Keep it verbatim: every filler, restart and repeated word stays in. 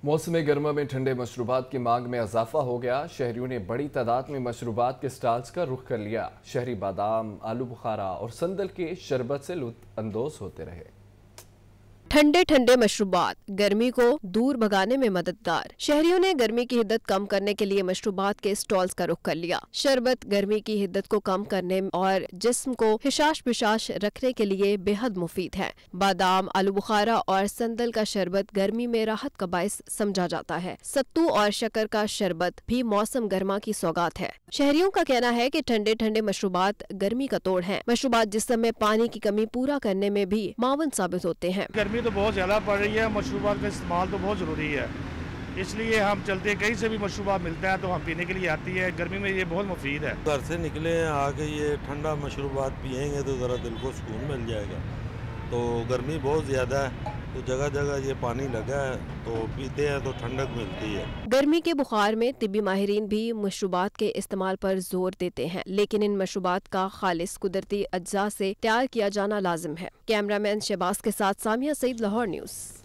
मौसम गर्मा में ठंडे मशरूबात की मांग में इजाफा हो गया। शहरियों ने बड़ी तादाद में मशरूबात के स्टॉल्स का रुख कर लिया। शहरी बादाम, आलू बुखारा और संदल के शरबत से लुत्फ अंदोज होते रहे। ठंडे ठंडे मशरूबात गर्मी को दूर भगाने में मददगार। शहरियों ने गर्मी की हिद्दत कम करने के लिए मशरूबात के स्टॉल्स का रुख कर लिया। शरबत गर्मी की हिद्दत को कम करने और जिस्म को हिशाश पिशाश रखने के लिए बेहद मुफीद है। बादाम, आलू बुखारा और संदल का शरबत गर्मी में राहत का बाइस समझा जाता है। सत्तू और शक्कर का शरबत भी मौसम गर्मा की सौगात है। शहरियों का कहना है कि ठंडे ठंडे मशरूबात गर्मी का तोड़ हैं। मशरूबात जिस्म में पानी की कमी पूरा करने में भी मावन साबित होते हैं। गर्मी तो बहुत ज़्यादा पड़ रही है, मशरूबात का इस्तेमाल तो बहुत ज़रूरी है, इसलिए हम चलते हैं। कहीं से भी मशरूबात मिलता है तो हम पीने के लिए आती है। गर्मी में ये बहुत मुफीद है। घर से निकले हैं, आके ये ठंडा मशरूबात पियेंगे तो ज़रा दिल को सुकून मिल जाएगा। तो गर्मी बहुत ज़्यादा है तो जगह जगह ये पानी लगा है तो पीते हैं तो ठंडक मिलती है। गर्मी के बुखार में तिब्बी माहिरीन भी मशरूबात के इस्तेमाल पर जोर देते हैं, लेकिन इन मशरूबात का खालिस कुदरती अज्जा से तैयार किया जाना लाजिम है। कैमरामैन शहबाज के साथ सामिया सईद, लाहौर न्यूज़।